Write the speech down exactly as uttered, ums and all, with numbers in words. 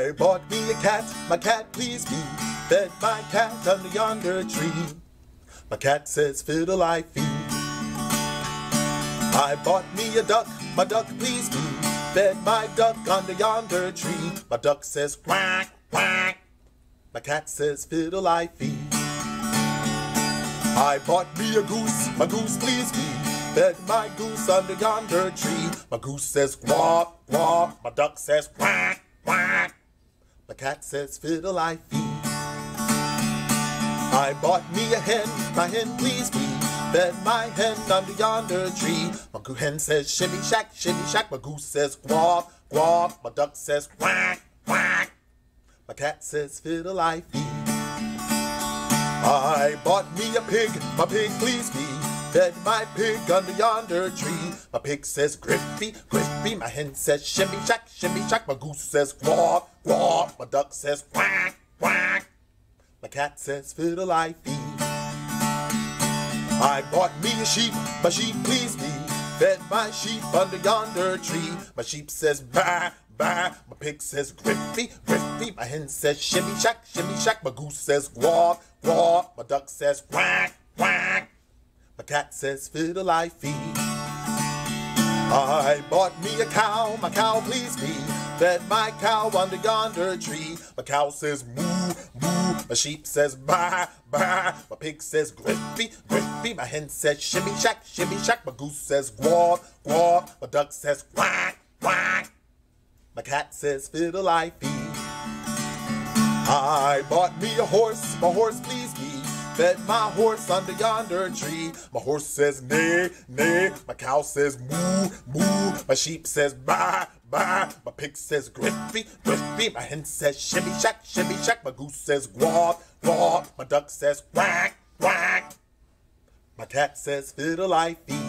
I bought me a cat, my cat pleased me, fed my cat under yonder tree. My cat says, Fiddle-I-Fee. I bought me a duck, my duck pleased me, fed my duck under yonder tree. My duck says, quack, quack. My cat says, Fiddle-I-Fee. I bought me a goose, my goose pleased me, fed my goose under yonder tree. My goose says, quack, quack. My duck says, quack, quack. My cat says, Fiddle-I-Fee. I bought me a hen, my hen pleased me, fed my hen under yonder tree. My hen says, shimmy shack, shimmy shack. My goose says, quack, quack. My duck says, quack, quack. My cat says, Fiddle-I-Fee. I bought me a pig, my pig pleased me, fed my pig under yonder tree. My pig says, Griffy, Griffy. My hen says, shimmy shack, shimmy shack. My goose says, quack, quack. My duck says, quack, quack. My cat says, Fiddle-I-Fee. I bought me a sheep, my sheep pleased me, fed my sheep under yonder tree. My sheep says, bah, bah. My pig says, Griffy, Griffy. My hen says, shimmy shack, shimmy shack. My goose says, quack, quack. My duck says, quack, quack. My cat says, Fiddle-I-Fee. I bought me a cow, my cow pleased me, fed my cow under yonder tree. My cow says, moo, moo. My sheep says, bah, bah. My pig says, Griffy, Griffy. My hen says, shimmy shack, shimmy shack. My goose says, quack, quack. My duck says, quack, quack. My cat says, Fiddle-I-Fee. I bought me a horse, my horse pleased me, fed my horse under yonder tree. My horse says, neigh, neigh. My cow says, moo, moo. My sheep says, bah, bah. My pig says, Griffy, Griffy. My hen says, shimmy shack, shimmy shack. My goose says, quack, quack. My duck says, quack, quack. My cat says, Fiddle-I-Fee.